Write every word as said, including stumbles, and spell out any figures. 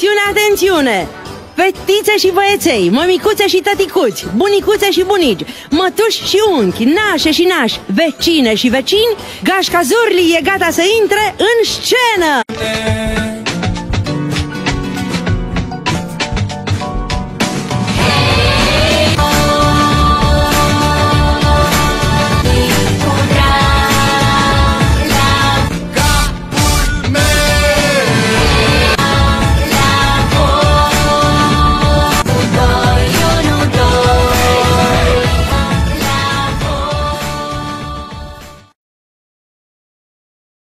Atențiune, atențiune! Fetițe și băieței, mămicuțe și tăticuți, bunicuțe și bunici, mătuși și unchi, nașe și nași, vecine și vecini, Gașca Zurli e gata să intre în scenă!